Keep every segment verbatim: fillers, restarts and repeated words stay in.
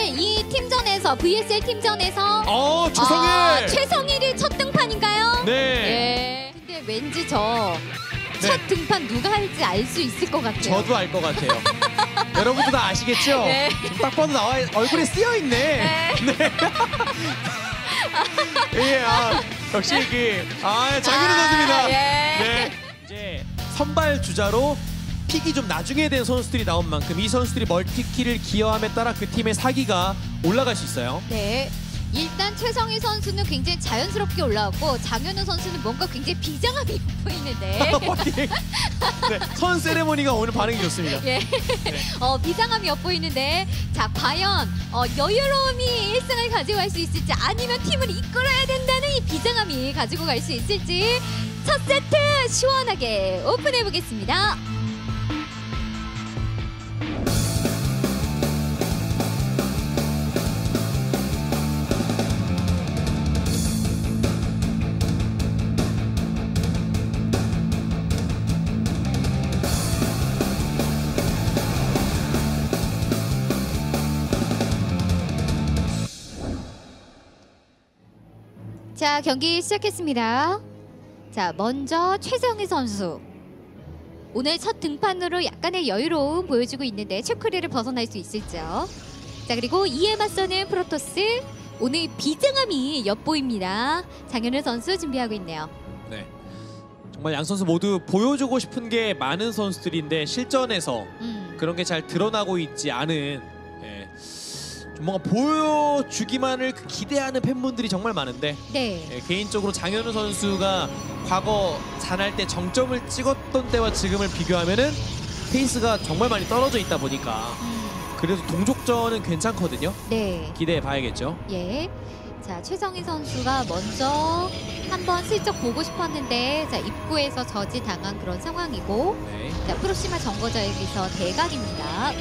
이 팀전에서 브이에스엘 팀전에서 어, 최성일! 아, 최성일이 첫 등판인가요? 네. 예. 근데 왠지 저 첫 네. 등판 누가 할지 알 수 있을 것 같아요. 저도 알 것 같아요. 여러분도 다 아시겠죠? 네. 딱 봐도 나와 얼굴에 쓰여 있네. 네. 네. 예, 아, 역시 그 아, 장윤우 아, 선수입니다. 예. 네. 이제 선발 주자로 픽이 좀 나중에 된 선수들이 나온 만큼 이 선수들이 멀티키를 기여함에 따라 그 팀의 사기가 올라갈 수 있어요. 네. 일단 최성희 선수는 굉장히 자연스럽게 올라왔고 장현우 선수는 뭔가 굉장히 비장함이 보이는데 화이팅! 네, 선 세레모니가 오늘 반응이 좋습니다. 예. 네. 어, 비장함이 엿보이는데 자 과연 어, 여유로움이 일 승을 가지고 갈 수 있을지 아니면 팀을 이끌어야 된다는 이 비장함이 가지고 갈 수 있을지 첫 세트 시원하게 오픈해 보겠습니다. 자, 경기 시작했습니다. 자, 먼저 최성희 선수. 오늘 첫 등판으로 약간의 여유로움 보여주고 있는데 최크리를 벗어날 수 있을지요. 자, 그리고 이에 맞서는 프로토스. 오늘 비장함이 엿보입니다. 장현우 선수 준비하고 있네요. 네. 정말 양 선수 모두 보여주고 싶은 게 많은 선수들인데 실전에서 음. 그런 게 잘 드러나고 있지 않은 예, 좀 뭔가 보여주기만을 기대하는 팬분들이 정말 많은데 네. 예, 개인적으로 장현우 선수가 과거 잔할 때 정점을 찍었던 때와 지금을 비교하면은 페이스가 정말 많이 떨어져 있다 보니까 음. 그래도 동족전은 괜찮거든요. 네. 기대해 봐야겠죠. 예. 자, 최성희 선수가 먼저 한번 슬쩍 보고 싶었는데 자, 입구에서 저지 당한 그런 상황이고 네. 자, 프로시마 정거장에서 대각입니다.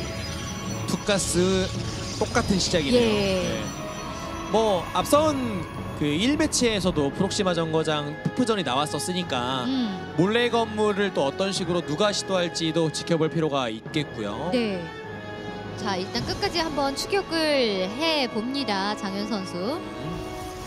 투가스 똑같은 시작이네요. 예. 네. 뭐 앞선 그 일 배치에서도 프록시마 정거장 푸프전이 나왔었으니까 음. 몰래 건물을 또 어떤 식으로 누가 시도할지도 지켜볼 필요가 있겠고요. 네. 자, 일단 끝까지 한번 추격을 해 봅니다. 장현 선수. 음.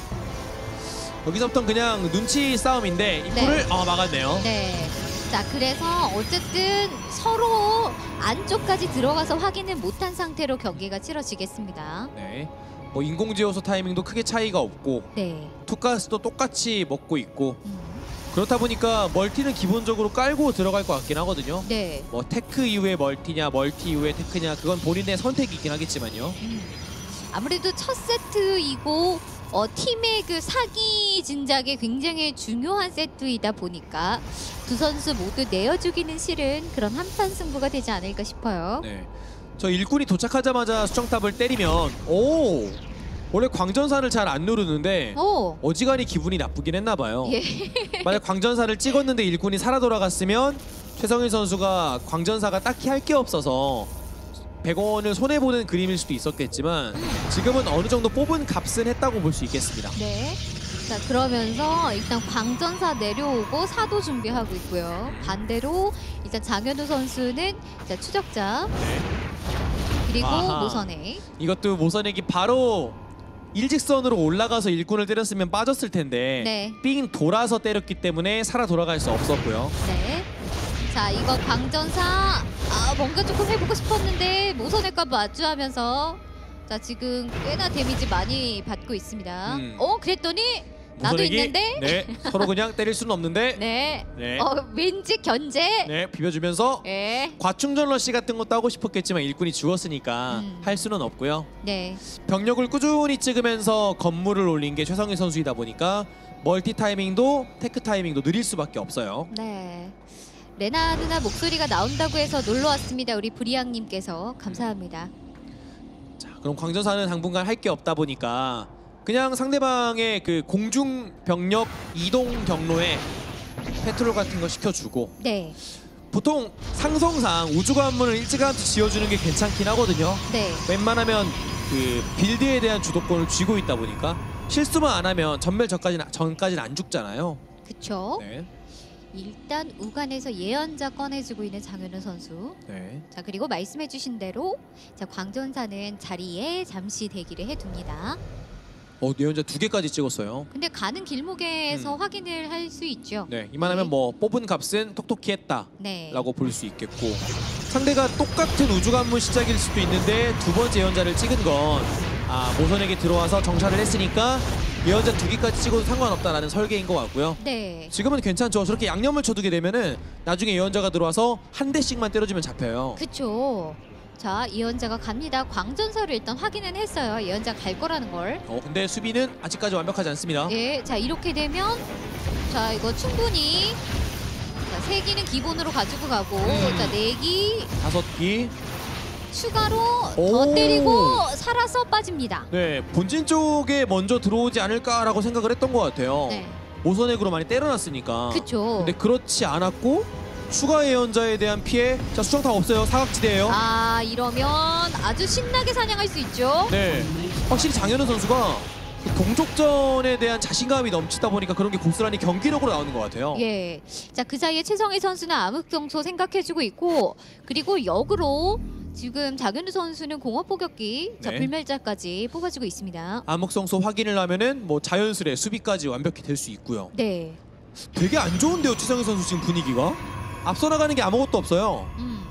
여기서부터는 그냥 눈치 싸움인데 입구를 네. 어, 막았네요. 네. 자, 그래서 어쨌든 서로 안쪽까지 들어가서 확인을 못한 상태로 경기가 치러지겠습니다. 네. 뭐 인공지어소 타이밍도 크게 차이가 없고 네. 투가스도 똑같이 먹고 있고 음. 그렇다 보니까 멀티는 기본적으로 깔고 들어갈 것 같긴 하거든요. 네. 뭐 테크 이후에 멀티냐 멀티 이후에 테크냐 그건 본인의 선택이긴 하겠지만요. 음. 아무래도 첫 세트이고 어, 팀의 그 사기 진작에 굉장히 중요한 세트이다 보니까 두 선수 모두 내어주기는 싫은 그런 한판 승부가 되지 않을까 싶어요. 네. 저 일꾼이 도착하자마자 수정탑을 때리면 오! 원래 광전사를 잘 안 누르는데 오. 어지간히 기분이 나쁘긴 했나 봐요. 예. 만약 광전사를 찍었는데 일꾼이 살아 돌아갔으면 최성일 선수가 광전사가 딱히 할 게 없어서 백 원을 손해보는 그림일 수도 있었겠지만 지금은 어느 정도 뽑은 값은 했다고 볼 수 있겠습니다. 네. 자, 그러면서 일단 광전사 내려오고 사도 준비하고 있고요. 반대로 일단 장현우 선수는 자, 추적자 네. 그리고 아하. 모선액. 이것도 모선액이 바로 일직선으로 올라가서 일꾼을 때렸으면 빠졌을 텐데 네. 삥 돌아서 때렸기 때문에 살아 돌아갈 수 없었고요. 네. 자, 이거 광전사 아, 뭔가 조금 해보고 싶었는데 모선액과 마주하면서 자, 지금 꽤나 데미지 많이 받고 있습니다. 음. 어, 그랬더니 나도 모선액이, 있는데. 네, 서로 그냥 때릴 수는 없는데 네. 네. 어, 왠지 견제. 네, 비벼주면서 네. 과충전 러시 같은 것도 하고 싶었겠지만 일꾼이 죽었으니까 음. 할 수는 없고요. 네. 병력을 꾸준히 찍으면서 건물을 올린 게 최성일 선수이다 보니까 멀티 타이밍도 테크 타이밍도 느릴 수밖에 없어요. 네. 레나 누나 목소리가 나온다고 해서 놀러 왔습니다. 우리 브리앙님께서 감사합니다. 자, 그럼 광전사는 당분간 할 게 없다 보니까 그냥 상대방의 그 공중 병력 이동 경로에 페트롤 같은 거 시켜주고 네. 보통 상성상 우주 관문을 일찌감치 지어주는 게 괜찮긴 하거든요. 네. 웬만하면 그 빌드에 대한 주도권을 쥐고 있다 보니까 실수만 안 하면 전멸 전까지는 전까지는 안 죽잖아요. 그쵸. 네. 일단 우간에서 예언자 꺼내주고 있는 장현우 선수. 네. 자 그리고 말씀해주신 대로 자 광전사는 자리에 잠시 대기를 해둡니다. 어, 예언자 두 개까지 찍었어요. 근데 가는 길목에서 음. 확인을 할 수 있죠. 네, 이만하면 네. 뭐 뽑은 값은 톡톡히 했다라고 네. 볼 수 있겠고, 상대가 똑같은 우주관문 시작일 수도 있는데 두 번째 예언자를 찍은 건 아, 모선에게 들어와서 정찰을 했으니까 예언자 두 개까지 찍어도 상관없다라는 설계인 것 같고요. 네. 지금은 괜찮죠. 저렇게 양념을 쳐두게 되면은 나중에 예언자가 들어와서 한 대씩만 때려주면 잡혀요. 그쵸. 자 예언자가 갑니다. 광전사를 일단 확인은 했어요. 예언자 갈 거라는 걸. 어, 근데 수비는 아직까지 완벽하지 않습니다. 예. 자 이렇게 되면 자 이거 충분히 자, 세 기는 기본으로 가지고 가고 음. 자 네 기 다섯 기. 추가로 오. 더 때리고 살아서 빠집니다. 네, 본진 쪽에 먼저 들어오지 않을까라고 생각을 했던 것 같아요. 네. 모선액으로 많이 때려놨으니까. 그쵸. 근데 그렇지 않았고 추가 예언자에 대한 피해. 자, 수정 다 없어요. 사각지대예요. 아 이러면 아주 신나게 사냥할 수 있죠. 네, 확실히 장현우 선수가 그 동족전에 대한 자신감이 넘치다 보니까 그런 게 고스란히 경기력으로 나오는 것 같아요. 예. 자 그 사이에 최성희 선수는 암흑성소 생각해주고 있고 그리고 역으로 지금 장현우 선수는 공업 포격기 자 네. 불멸자까지 뽑아주고 있습니다. 암흑성소 확인을 하면은 뭐 자연스레 수비까지 완벽히 될 수 있고요. 네. 되게 안 좋은데요, 최성희 선수 지금 분위기가? 앞서 나가는 게 아무것도 없어요. 음.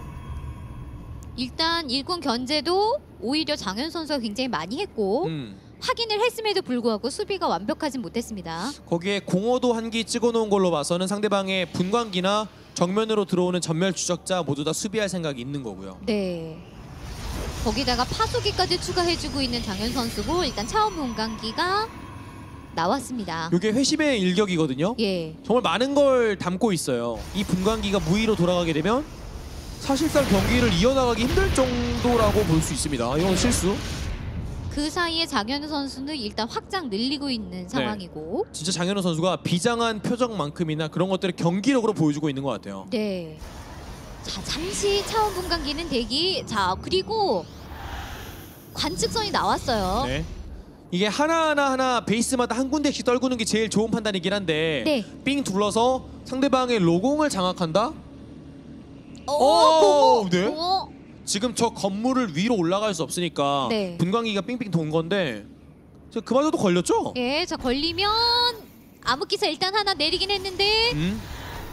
일단 일군 견제도 오히려 장현 선수가 굉장히 많이 했고 음. 확인을 했음에도 불구하고 수비가 완벽하진 못했습니다. 거기에 공허도 한 기 찍어놓은 걸로 봐서는 상대방의 분광기나 정면으로 들어오는 전멸 추적자 모두 다 수비할 생각이 있는 거고요. 네. 거기다가 파수기까지 추가해주고 있는 장현 선수고 일단 차원 분광기가 나왔습니다. 이게 회심의 일격이거든요. 예. 정말 많은 걸 담고 있어요. 이 분광기가 무의로 돌아가게 되면 사실상 경기를 이어나가기 힘들 정도라고 볼 수 있습니다. 이건 실수. 그 사이에 장현우 선수는 일단 확장 늘리고 있는 상황이고 진짜 장현우 선수가 비장한 표정만큼이나 그런 것들을 경기력으로 보여주고 있는 것 같아요. 네. 자 잠시 차원 분광기는 대기. 자 그리고 관측선이 나왔어요. 네. 이게 하나하나 하나 베이스마다 한 군데씩 떨구는 게 제일 좋은 판단이긴 한데 네. 삥 둘러서 상대방의 로공을 장악한다? 오, 오, 공호, 네. 공호. 지금 저 건물을 위로 올라갈 수 없으니까 네. 분광기가 삥삥 돈 건데 저 그마저도 걸렸죠? 예, 자 걸리면 암흑기사 일단 하나 내리긴 했는데 음?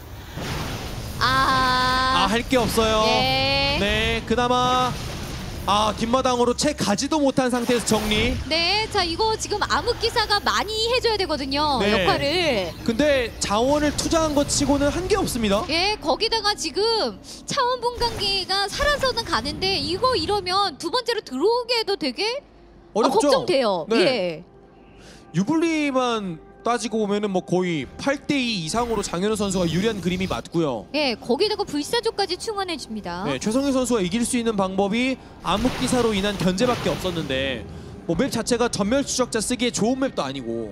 아, 아, 할 게 없어요. 예. 네, 그나마 아, 뒷마당으로 채 가지도 못한 상태에서 정리. 네, 자 이거 지금 암흑기사가 많이 해줘야 되거든요. 네. 역할을. 근데 자원을 투자한 것 치고는 한 게 없습니다. 예, 거기다가 지금 차원 분광기가 살아서는 가는데 이거 이러면 두 번째로 들어오게 해도 되게 아, 어렵죠? 걱정돼요. 네. 예. 유불리만 따지고 보면은 뭐 거의 팔 대 이 이상으로 장현우 선수가 유리한 그림이 맞고요. 예, 거기다가 불사조까지 충원해 줍니다. 네, 최성희 선수가 이길 수 있는 방법이 암흑기사로 인한 견제밖에 없었는데 뭐 맵 자체가 전멸 추적자 쓰기에 좋은 맵도 아니고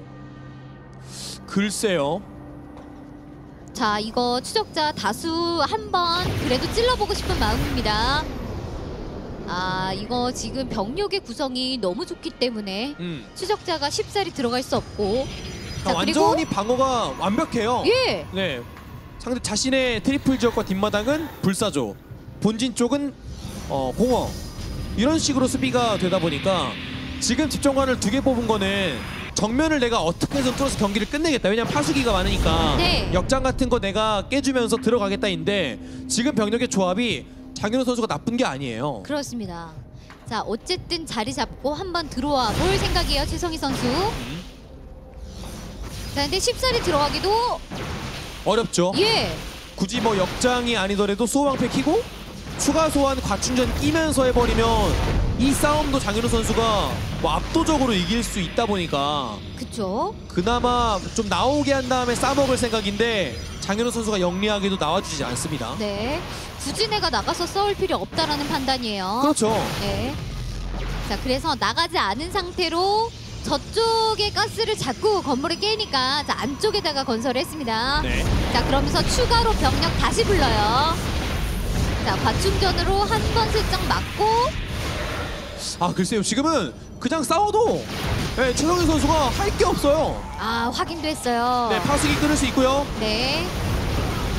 글쎄요. 자, 이거 추적자 다수 한번 그래도 찔러보고 싶은 마음입니다. 아, 이거 지금 병력의 구성이 너무 좋기 때문에 음. 추적자가 쉽사리 들어갈 수 없고. 아, 자, 그리고 완전히 방어가 완벽해요. 예, 네, 상대 자신의 트리플 지역과 뒷마당은 불사조, 본진 쪽은 어, 공허, 이런 식으로 수비가 되다 보니까 지금 집정관을 두 개 뽑은 거는 정면을 내가 어떻게 해서 뚫어서 경기를 끝내겠다. 왜냐면 파수기가 많으니까 네. 역장 같은 거 내가 깨주면서 들어가겠다인데 지금 병력의 조합이 장현우 선수가 나쁜 게 아니에요. 그렇습니다. 자, 어쨌든 자리 잡고 한번 들어와 볼 생각이에요, 최성희 선수. 음. 자, 근데 쉽사리 들어가기도 어렵죠. 예, 굳이 뭐 역장이 아니더라도 수호방패 키고 추가 소환 과충전 끼면서 해버리면 이 싸움도 장현우 선수가 뭐 압도적으로 이길 수 있다 보니까 그쵸. 그나마 좀 나오게 한 다음에 싸먹을 생각인데 장현우 선수가 영리하게도 나와주지 않습니다. 네, 굳이 내가 나가서 싸울 필요 없다라는 판단이에요. 그렇죠. 네. 자, 그래서 나가지 않은 상태로 저쪽에 가스를 자꾸 건물을 깨니까 자, 안쪽에다가 건설을 했습니다. 네. 자, 그러면서 추가로 병력 다시 불러요. 자, 과충전으로 한 번 슬쩍 맞고. 아, 글쎄요. 지금은 그냥 싸워도 네, 최성희 선수가 할 게 없어요. 아, 확인도 했어요. 네, 파수기 끊을 수 있고요. 네.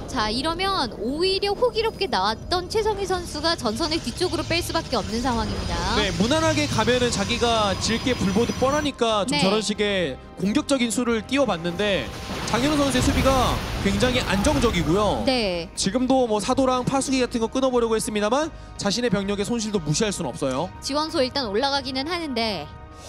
자, 이러면 오히려 호기롭게 나왔던 최성희 선수가 전선을 뒤쪽으로 뺄 수밖에 없는 상황입니다. 네, 무난하게 가면은 자기가 질 게 불보듯 뻔하니까 좀 네. 저런 식의 공격적인 수를 띄워봤는데 장현우 선수의 수비가 굉장히 안정적이고요. 네. 지금도 뭐 사도랑 파수기 같은 거 끊어보려고 했습니다만 자신의 병력의 손실도 무시할 수는 없어요. 지원소 일단 올라가기는 하는데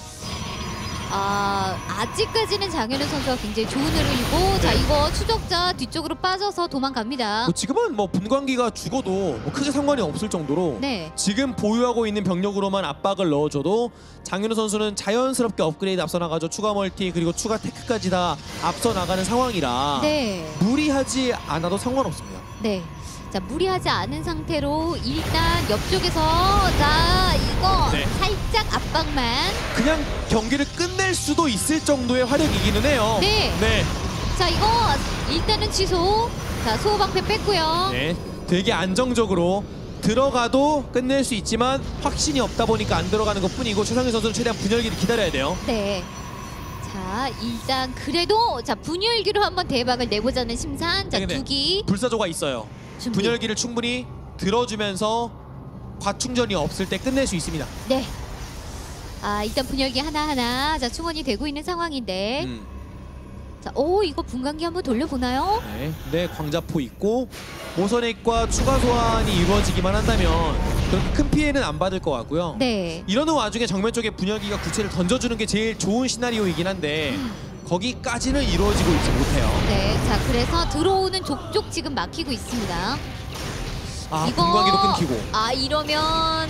아, 아직까지는 장현우 선수가 굉장히 좋은 흐름이고 자, 이거 추적자 뒤쪽으로 빠져서 도망갑니다. 뭐 지금은 뭐 분광기가 죽어도 뭐 크게 상관이 없을 정도로 네. 지금 보유하고 있는 병력으로만 압박을 넣어줘도 장현우 선수는 자연스럽게 업그레이드 앞서 나가죠. 추가 멀티 그리고 추가 테크까지 다 앞서 나가는 상황이라 네. 무리하지 않아도 상관없습니다. 네. 자, 무리하지 않은 상태로 일단 옆쪽에서 자, 이거 네. 살짝 압박만. 그냥 경기를 끝낼 수도 있을 정도의 화력이기는 해요. 네. 네. 자, 이거 일단은 취소. 자, 소호방패 뺐고요. 네. 되게 안정적으로 들어가도 끝낼 수 있지만 확신이 없다 보니까 안 들어가는 것뿐이고 최성희 선수는 최대한 분열기를 기다려야 돼요. 네. 자, 일단 그래도 자, 분열기로 한번 대박을 내보자는 심산. 자, 네, 네. 두기 불사조가 있어요. 준비. 분열기를 충분히 들어주면서 과충전이 없을 때 끝낼 수 있습니다. 네. 아, 일단 분열기 하나하나 자, 충원이 되고 있는 상황인데. 음. 자, 오, 이거 분광기 한번 돌려보나요? 네. 네, 광자포 있고 모선액과 추가 소환이 이루어지기만 한다면 그렇게 큰 피해는 안 받을 것 같고요. 네. 이러는 와중에 정면 쪽에 분열기가 구체를 던져주는 게 제일 좋은 시나리오이긴 한데 거기까지는 이루어지고 있지 못해요. 네. 자, 그래서 들어오는 족족 지금 막히고 있습니다. 아, 분광기도 끊기고. 아, 이러면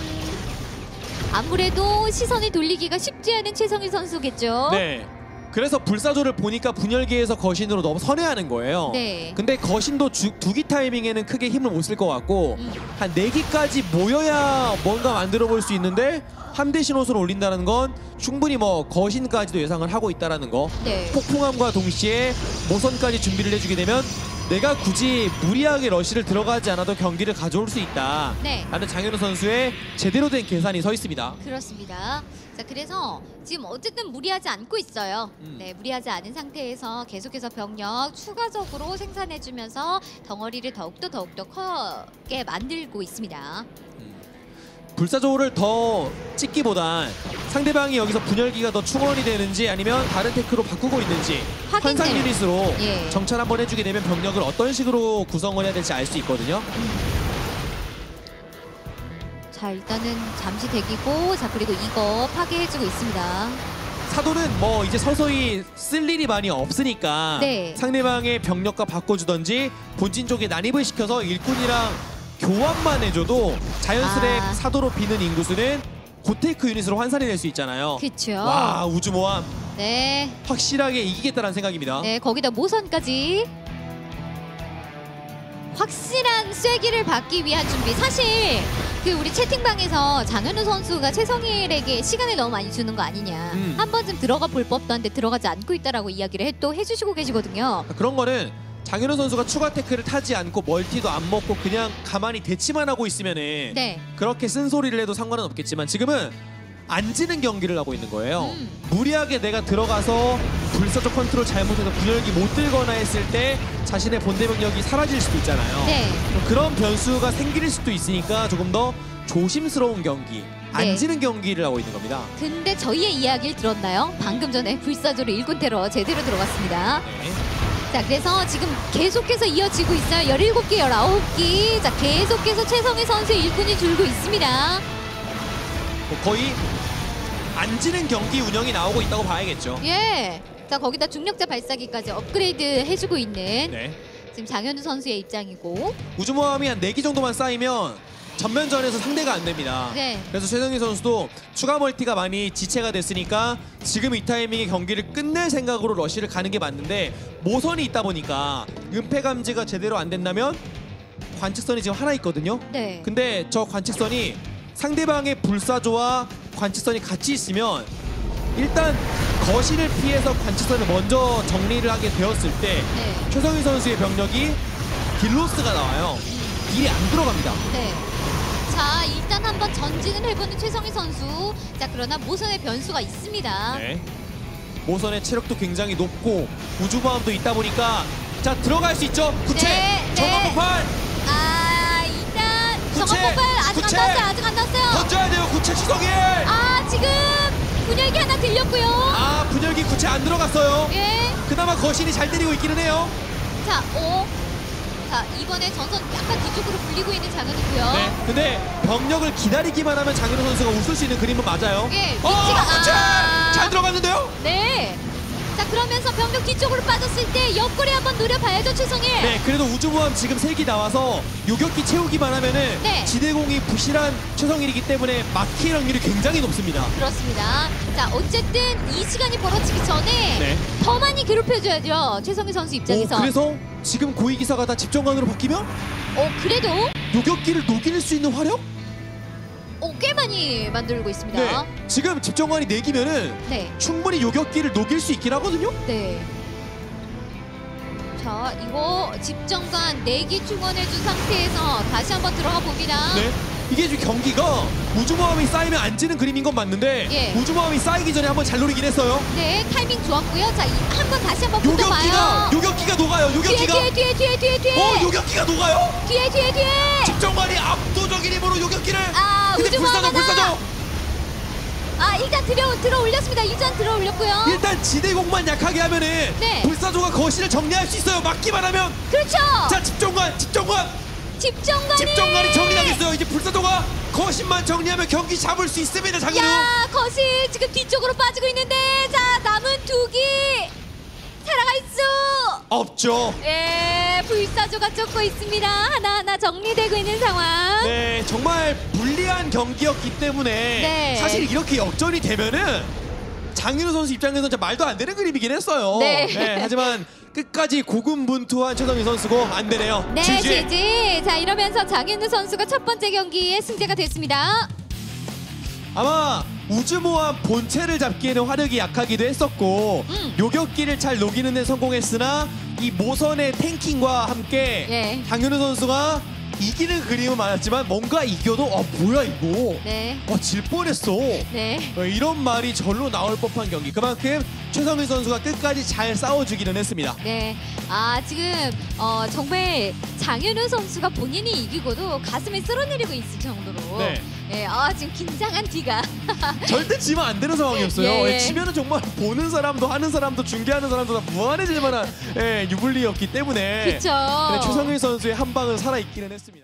아무래도 시선을 돌리기가 쉽지 않은 최성희 선수겠죠? 네. 그래서 불사조를 보니까 분열기에서 거신으로 너무 선회하는 거예요. 네. 근데 거신도 주, 두기 타이밍에는 크게 힘을 못 쓸 것 같고 음. 한 네 기까지 모여야 뭔가 만들어 볼 수 있는데 함대 신호수를 올린다는 건 충분히 뭐 거신까지도 예상을 하고 있다는 거. 네. 폭풍함과 동시에 모선까지 준비를 해주게 되면 내가 굳이 무리하게 러시를 들어가지 않아도 경기를 가져올 수 있다 네. 라는 장현우 선수의 제대로 된 계산이 서 있습니다. 그렇습니다. 자, 그래서 지금 어쨌든 무리하지 않고 있어요. 음. 네, 무리하지 않은 상태에서 계속해서 병력 추가적으로 생산해주면서 덩어리를 더욱더 더욱더 크게 만들고 있습니다. 불사조를 더 찍기보단 상대방이 여기서 분열기가 더 충원이 되는지 아니면 다른 테크로 바꾸고 있는지 확인을. 환상 유닛으로 예. 정찰 한번 해주게 되면 병력을 어떤 식으로 구성을 해야 될지 알 수 있거든요. 자, 일단은 잠시 대기고 자, 그리고 이거 파괴해주고 있습니다. 사도는 뭐 이제 서서히 쓸 일이 많이 없으니까 네. 상대방의 병력과 바꿔주던지 본진 쪽에 난입을 시켜서 일꾼이랑 교환만 해줘도 자연스레 아. 사도로 비는 인구수는 고테크 유닛으로 환산이 될 수 있잖아요. 그쵸. 와, 우주모함 네. 확실하게 이기겠다는 생각입니다. 네, 거기다 모선까지 확실한 쐐기를 받기 위한 준비. 사실 그 우리 채팅방에서 장현우 선수가 최성일에게 시간을 너무 많이 주는 거 아니냐. 음. 한 번쯤 들어가 볼 법도 한데 들어가지 않고 있다라고 이야기를 해, 또 해주시고 계시거든요. 그런 거는 장현우 선수가 추가 태클을 타지 않고 멀티도 안 먹고 그냥 가만히 대치만 하고 있으면은 네. 그렇게 쓴소리를 해도 상관은 없겠지만 지금은 안 지는 경기를 하고 있는 거예요. 음. 무리하게 내가 들어가서 불사조 컨트롤 잘못해서 분열기 못 들거나 했을 때 자신의 본대 병력이 사라질 수도 있잖아요. 네. 그런 변수가 생길 수도 있으니까 조금 더 조심스러운 경기, 안 네. 지는 경기를 하고 있는 겁니다. 근데 저희의 이야기를 들었나요? 방금 전에 불사조로 일군 테러 제대로 들어갔습니다. 네. 자, 그래서 지금 계속해서 이어지고 있어요. 열일곱 기, 열아홉 기. 자, 계속해서 최성희 선수의 일꾼이 줄고 있습니다. 뭐 거의 안 지는 경기 운영이 나오고 있다고 봐야겠죠. 예. 자, 거기다 중력자 발사기까지 업그레이드 해주고 있는 네. 지금 장현우 선수의 입장이고. 우주모함이 한 네 기 정도만 쌓이면 전면전에서 상대가 안 됩니다. 네. 그래서 최성희 선수도 추가 멀티가 많이 지체가 됐으니까 지금 이 타이밍에 경기를 끝낼 생각으로 러시를 가는 게 맞는데 모선이 있다 보니까 은폐 감지가 제대로 안 된다면 관측선이 지금 하나 있거든요. 네. 근데 저 관측선이 상대방의 불사조와 관측선이 같이 있으면 일단 거신을 피해서 관측선을 먼저 정리를 하게 되었을 때 네. 최성희 선수의 병력이 딜로스가 나와요. 딜이 안 들어갑니다. 네. 자, 일단 한번 전진을 해보는 최성희 선수. 자, 그러나 모선의 변수가 있습니다. 네. 모선의 체력도 굉장히 높고 우주보함도 있다 보니까 자, 들어갈 수 있죠. 구체. 네. 정말 폭발. 아 일단 구체, 정원 폭발 아직 구체. 안 났어요. 아직 안 났어요. 던져야 돼요. 구체 추성일. 아 지금 분열기 하나 들렸고요. 아 분열기 구체 안 들어갔어요. 예. 그나마 거신이 잘 때리고 있기는 해요. 자, 오. 자 이번에 전선 약간 뒤쪽으로 불리고 있는 장면이고요. 네. 근데 병력을 기다리기만 하면 장윤호 선수가 웃을 수 있는 그림은 맞아요. 예, 어, 위치가 구체 아. 잘 들어갔는데요. 네. 자 그러면서 병력 뒤쪽으로 빠졌을 때 옆구리 한번 노려봐야죠 최성일. 네, 그래도 우주모함 지금 색이 나와서 요격기 채우기만 하면은 네. 지대공이 부실한 최성일이기 때문에 막힐 확률이 굉장히 높습니다. 그렇습니다. 자 어쨌든 이 시간이 벌어지기 전에 네. 더 많이 괴롭혀줘야죠 최성일 선수 오, 입장에서. 그래서 지금 고위 기사가 다 집정관으로 바뀌면 어 그래도 요격기를 녹일 수 있는 화력? 어, 꽤 많이 만들고 있습니다. 네. 지금 집정관이 네 기면은 네. 충분히 요격기를 녹일 수 있긴 하거든요. 네. 자 이거 집정관 내기 충원해준 상태에서 다시 한번 들어가 봅니다. 네. 이게 지금 경기가 우주모함이 쌓이면 안 지는 그림인 건 맞는데 예. 우주모함이 쌓이기 전에 한번 잘 노리긴 했어요. 네 타이밍 좋았고요. 자 한번 다시 한번 요격기가 붙어봐요. 요격기가 녹아요. 뒤에 요격기가 뒤에 뒤에 뒤에 뒤에 뒤에 어 요격기가 녹아요. 뒤에 뒤에 뒤에. 집정관이 압도적인 힘으로 요격기를. 아 근데 우주모함 불사조 하나. 불사조. 아 일단 들어 들어 올렸습니다. 일단 들어 올렸고요. 일단 지대공만 약하게 하면은 네. 불사조가 거실을 정리할 수 있어요. 막기만 하면. 그렇죠. 자 집정관 집정관 집정관이. 집정관이 정리하겠어요. 이제 불사조가 거실만 정리하면 경기 잡을 수 있습니다. 장윤우. 야 거실 지금 뒤쪽으로 빠지고 있는데 자 남은 두기 살아갈 수. 없죠. 예, 불사조가 쫓고 있습니다. 하나하나 정리되고 있는 상황. 네, 정말 불리한 경기였기 때문에 네. 사실 이렇게 역전이 되면은 장윤우 선수 입장에서는 진짜 말도 안 되는 그림이긴 했어요. 네. 하지만 끝까지 고군분투한 최성희 선수고 안 되네요. 네, 지지. 지지. 자, 이러면서 장윤우 선수가 첫 번째 경기에 승자가 됐습니다. 아마 우주모함 본체를 잡기에는 화력이 약하기도 했었고 음. 요격기를 잘 녹이는 데 성공했으나 이 모선의 탱킹과 함께 예. 장윤우 선수가 이기는 그림은 많았지만 뭔가 이겨도 어 뭐야 이거 네. 어, 질 뻔했어. 네. 어, 이런 말이 절로 나올 법한 경기. 그만큼 최성희 선수가 끝까지 잘 싸워주기는 했습니다. 네. 아, 지금 어, 정말 장윤우 선수가 본인이 이기고도 가슴이 쓸어내리고 있을 정도로 네. 예, 아, 지금 긴장한 티가 절대 지면 안 되는 상황이었어요. 예, 예. 예, 지면은 정말 보는 사람도 하는 사람도 중계하는 사람도 다 무한해질 만한 예, 유불리였기 때문에 그렇죠. 근데 최성희 선수의 한 방은 살아있기는 했습니다.